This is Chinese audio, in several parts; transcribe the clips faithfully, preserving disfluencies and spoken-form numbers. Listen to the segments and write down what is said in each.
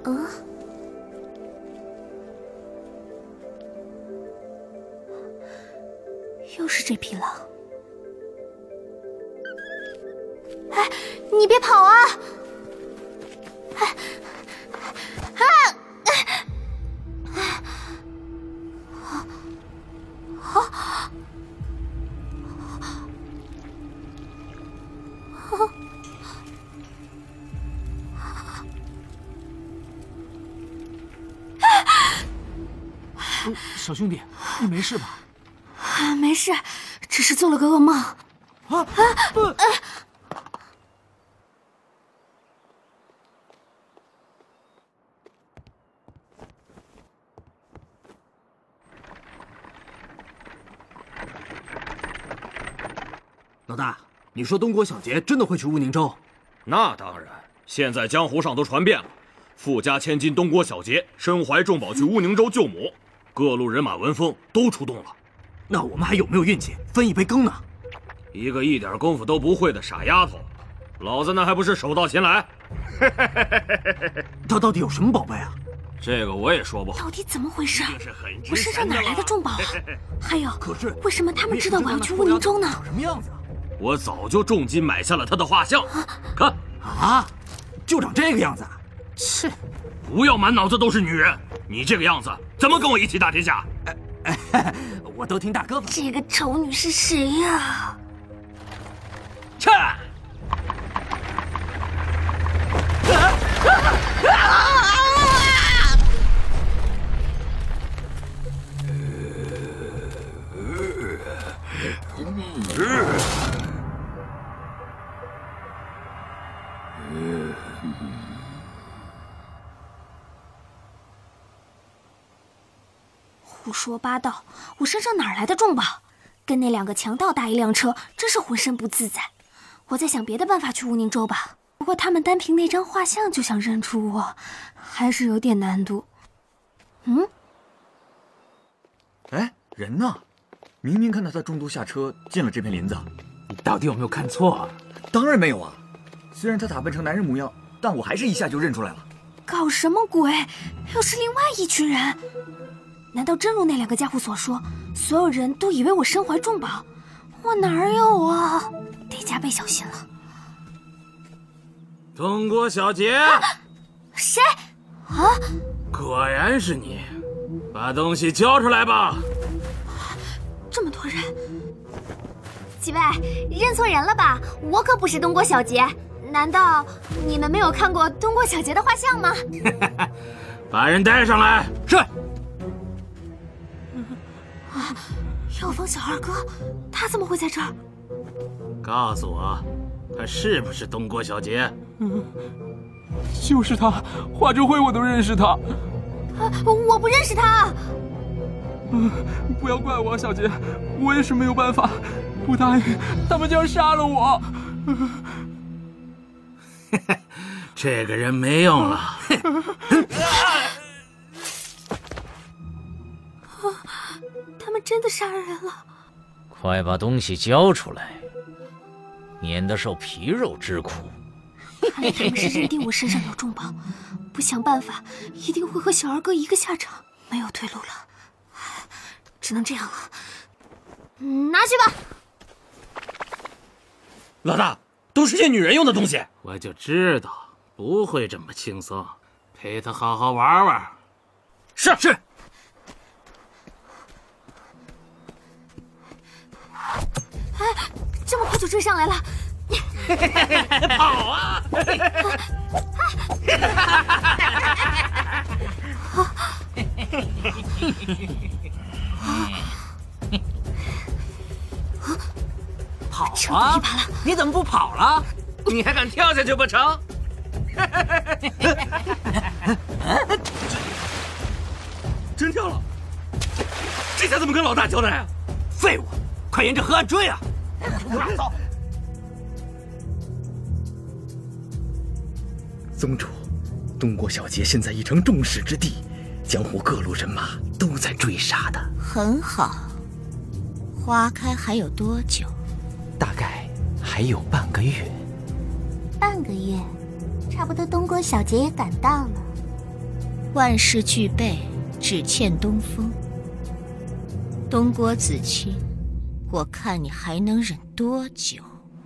嗯。又是这匹狼！哎，你别跑啊！哎，啊！啊！ 小兄弟，你没事吧？ 啊，没事，只是做了个噩梦。啊啊！不！ 啊老大，你说东国小杰真的会去乌宁州？ 那当然，现在江湖上都传遍了，富家千金东国小杰身怀重宝去乌宁州救母，各路人马闻风都出动了。 那我们还有没有运气分一杯羹呢？ 一个一点功夫都不会的傻丫头，老子那还不是手到擒来？ 他到底有什么宝贝啊？ 这个我也说不好。 到底怎么回事？我身上哪哪来的重宝啊？还有， 可是为什么他们知道我要去乌宁州呢？ 长什么样子啊？ 我早就重金买下了他的画像，看啊，就长这个样子啊？切！ 不要满脑子都是女人，你这个样子怎么跟我一起打天下？ 哎哎，我都听大哥。 这个丑女是谁呀？ 切！ 胡说八道！我身上哪来的重宝？跟那两个强盗搭一辆车，真是浑身不自在。我在想别的办法去乌宁州吧。不过他们单凭那张画像就想认出我，还是有点难度。嗯？ 哎，人呢？明明看到他中途下车进了这片林子。 你到底有没有看错啊？ 当然没有啊！虽然他打扮成男人模样，但我还是一下就认出来了。 搞什么鬼？又是另外一群人。难道真如那两个家伙所说，所有人都以为我身怀重宝？我哪有啊？得加倍小心了。 东国小杰， 啊、谁？啊！ 果然是你，把东西交出来吧。 这么多人，几位认错人了吧？我可不是东国小杰。难道你们没有看过东国小杰的画像吗？ 把人带上来。是。 啊，药房小二哥，他怎么会在这儿？ 告诉我，他是不是东国小杰？ 嗯，就是他，画中辉我都认识他。 啊，我不认识他。 嗯，不要怪我，小杰，我也是没有办法，不答应他们就要杀了我。 这个人没用了。 他们真的杀人了！ 快把东西交出来，免得受皮肉之苦。 看来他们是认定我身上有重宝，不想办法，一定会和小二哥一个下场，没有退路了，只能这样了。拿去吧。 老大，都是些女人用的东西。我就知道不会这么轻松，陪他好好玩玩。是是。 哎，这么快就追上来了！ 跑啊！ 跑啊！你怎么不跑了？ 你还敢跳下去不成？真跳了！这下怎么跟老大交代啊？ 废物！快沿着河岸追啊！ 走！宗主，东国小杰现在已成众矢之的，江湖各路人马都在追杀他。 很好，花开还有多久？ 大概还有半个月。 半个月，差不多东国小杰也赶到了。 万事俱备，只欠东风。东郭子清，我看你还能忍多久？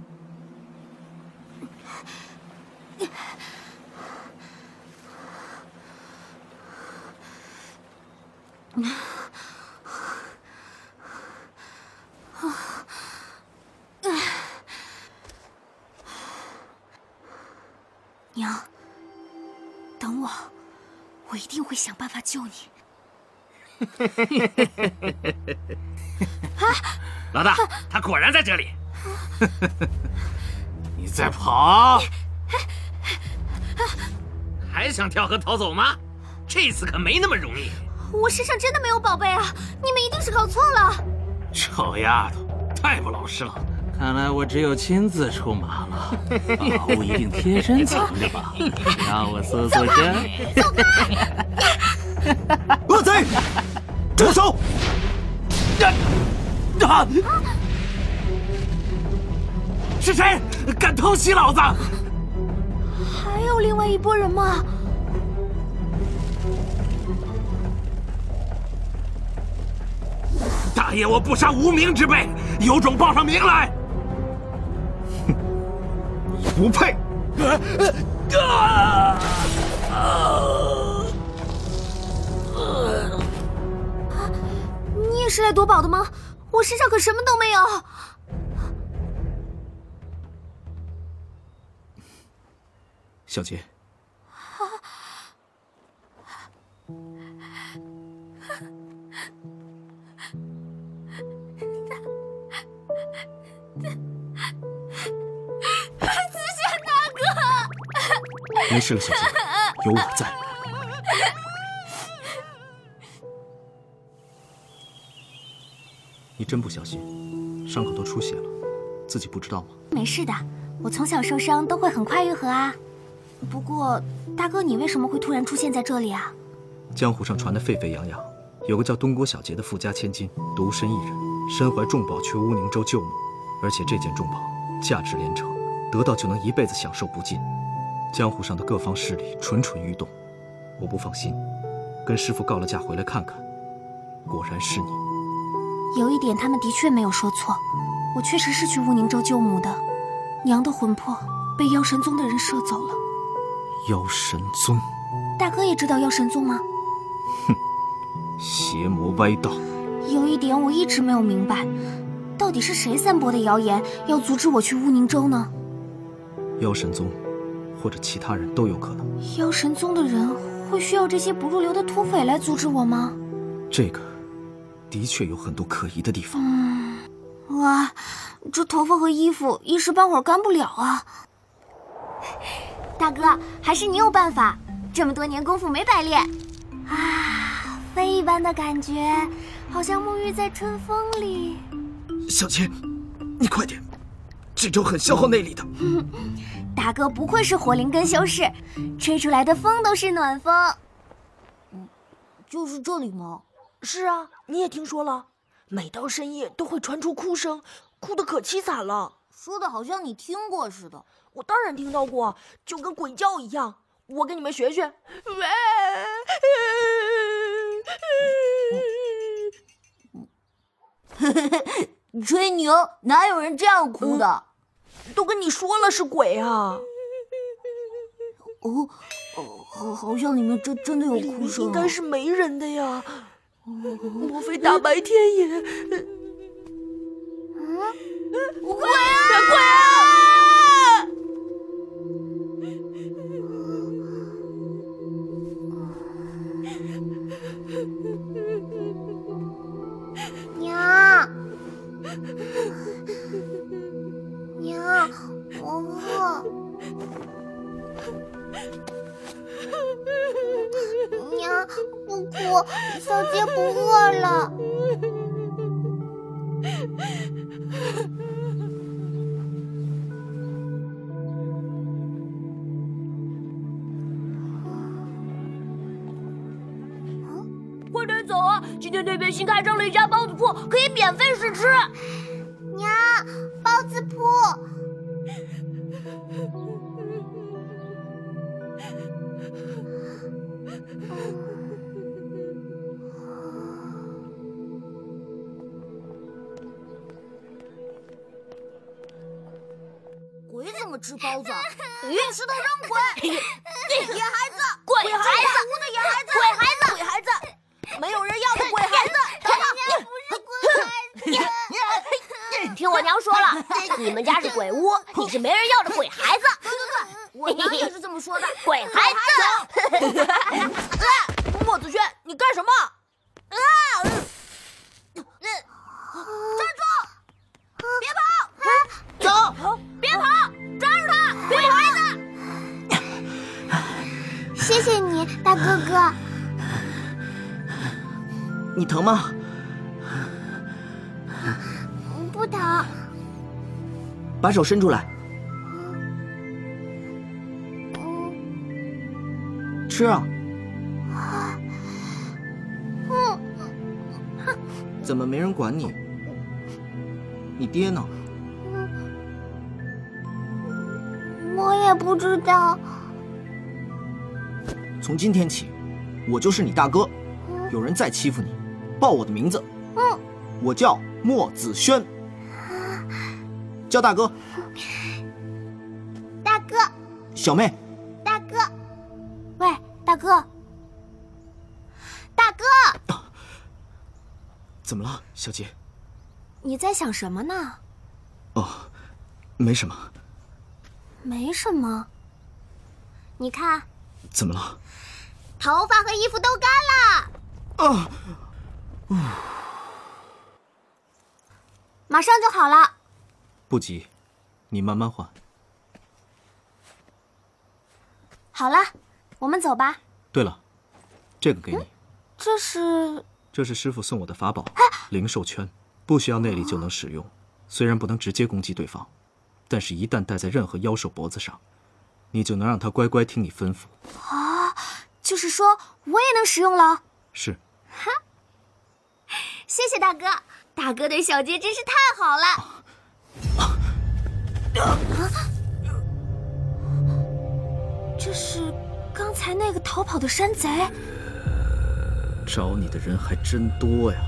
娘，等我，我一定会想办法救你。 老大，他果然在这里。 你在跑？ 还想跳河逃走吗？这次可没那么容易。 我身上真的没有宝贝啊！你们一定是搞错了。 臭丫头，太不老实了。看来我只有亲自出马了。宝物一定贴身藏着吧？让我搜搜身。 走开！ 恶贼，住手！啊！是谁敢偷袭老子？ 还有另外一拨人吗？ 大爷，我不杀无名之辈，有种报上名来！哼，你不配！啊！ 你也是来夺宝的吗？我身上可什么都没有。 小杰， 子轩大哥， 没事了，小杰，有我在。你真不小心，伤口都出血了，自己不知道吗？ 没事的，我从小受伤都会很快愈合啊。不过，大哥，你为什么会突然出现在这里啊？ 江湖上传得沸沸扬扬，有个叫东郭小杰的富家千金，独身一人，身怀重宝去乌宁州救母，而且这件重宝价值连城，得到就能一辈子享受不尽。江湖上的各方势力蠢蠢欲动，我不放心，跟师傅告了假回来看看，果然是你。 有一点，他们的确没有说错，我确实是去乌宁州救母的。娘的魂魄被妖神宗的人摄走了。 妖神宗？ 大哥也知道妖神宗吗？ 哼，邪魔歪道。 有一点我一直没有明白，到底是谁散播的谣言，要阻止我去乌宁州呢？ 妖神宗，或者其他人都有可能。 妖神宗的人会需要这些不入流的土匪来阻止我吗？ 这个的确有很多可疑的地方。 嗯，哇，这头发和衣服一时半会儿干不了啊。大哥，还是你有办法，这么多年功夫没白练啊，飞一般的感觉，好像沐浴在春风里。 小杰，你快点，这招很消耗内力的。 大哥不愧是火灵根修士，吹出来的风都是暖风。 嗯，就是这里吗？是啊，你也听说了，每到深夜都会传出哭声，哭得可凄惨了。说的好像你听过似的。我当然听到过，就跟鬼叫一样。我给你们学学。吹牛，哪有人这样哭的？嗯、都跟你说了是鬼啊！哦，好，好像里面真真的有哭声、啊，应该是没人的呀。莫非大白天也……嗯，鬼啊！鬼啊！ 娘，娘，我饿。娘，不哭，小杰不饿了。 快点走啊！今天那边新开张了一家包子铺，可以免费试吃。 娘，包子铺。 鬼怎么吃包子？用石头扔鬼！野孩子， 鬼孩子，无的野孩子，鬼孩子，鬼孩子，没有人要的鬼孩子！ 不是鬼孩子。听我娘说了，你们家是鬼屋，你是没人要的鬼孩子。 对对对，我娘也是这么说的。 鬼孩子！ 莫子轩，你干什么？啊！站住！别跑！ 走！别跑！抓住他！鬼孩子！ 谢谢你，大哥哥。 你疼吗？ 不疼。 把手伸出来。吃啊！怎么没人管你？你爹呢？ 我也不知道。 从今天起，我就是你大哥。有人再欺负你，报我的名字。 嗯， 我叫莫子轩。叫大哥。 大哥。 小妹。 大哥。喂，大哥。大哥。 啊、怎么了，小杰？ 你在想什么呢？ 哦，没什么。 没什么。你看。 怎么了？ 头发和衣服都干了。啊！马上就好了。 不急，你慢慢换。 好了，我们走吧。 对了，这个给你。嗯、 这是？ 这是师傅送我的法宝——灵兽圈，不需要内力就能使用。虽然不能直接攻击对方，但是一旦戴在任何妖兽脖子上，你就能让他乖乖听你吩咐。 啊，就是说我也能使用了。 是。 哈，谢谢大哥，大哥对小杰真是太好了。啊啊、这是刚才那个逃跑的山贼。 找你的人还真多呀。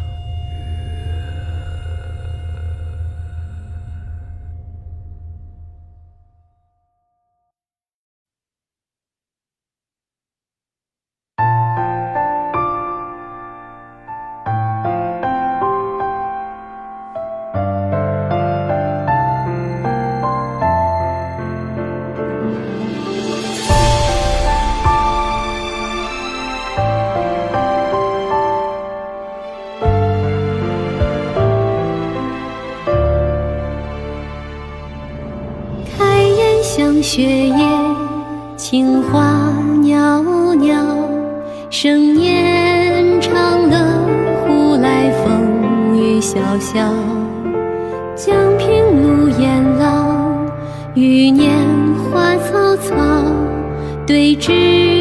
雪夜，青花袅袅，盛宴长乐，呼来风雨潇潇。江平路烟朗，余年花草草，对峙